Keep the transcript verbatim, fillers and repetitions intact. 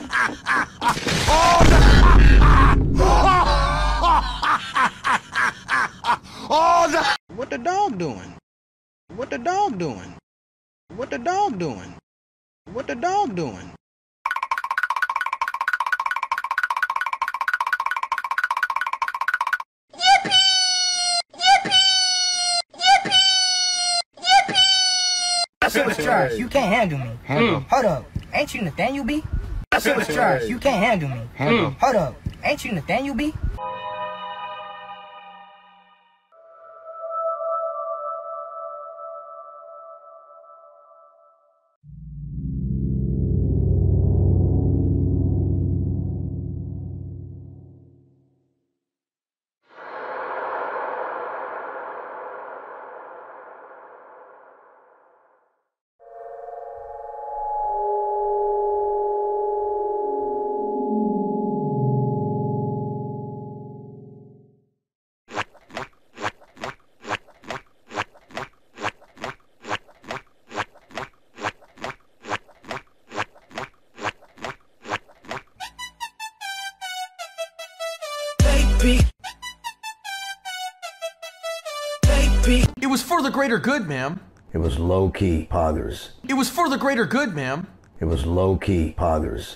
Oh, the what the dog doing? What the dog doing? What the dog doing? What the dog doing? Yippee! Yippee! Yippee! Yippee! Shit was trash. You can't handle me. Handle. Hold up. Ain't you Nathaniel B? Shit was trash. You can't handle me. Handle. Hold up. Ain't you Nathaniel B? It was for the greater good, ma'am. It was low-key poggers. It was for the greater good, ma'am. It was low-key poggers.